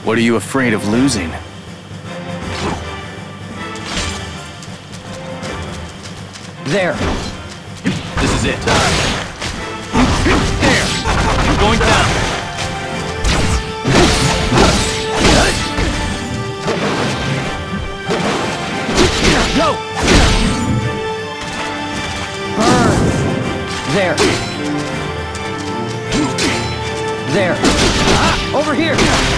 What are you afraid of losing? There. This is it. There. You're going down. Go. Burn. There. There. Over here.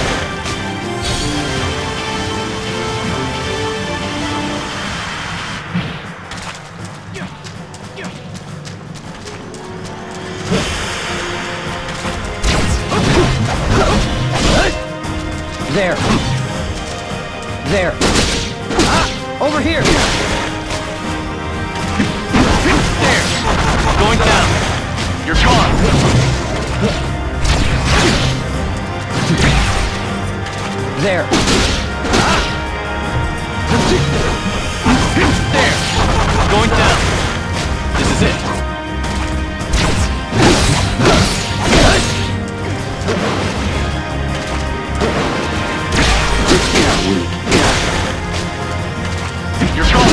There. There. Over here. There. Going down. You're gone. There. There. Going down. This is it. You're gone.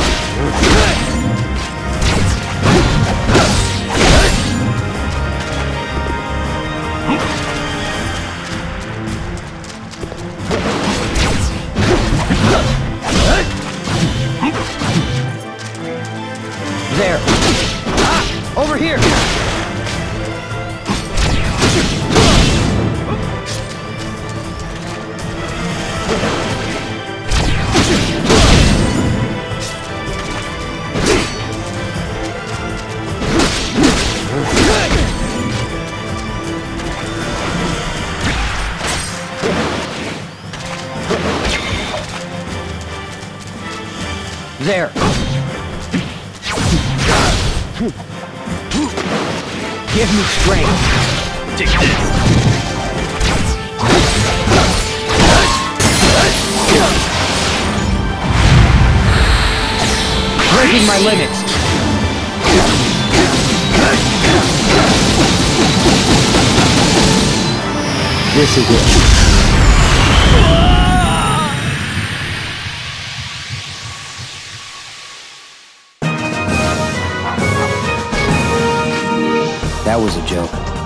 There. Over here. There. Give me strength. Take this. Breaking my limits. This is it. That was a joke.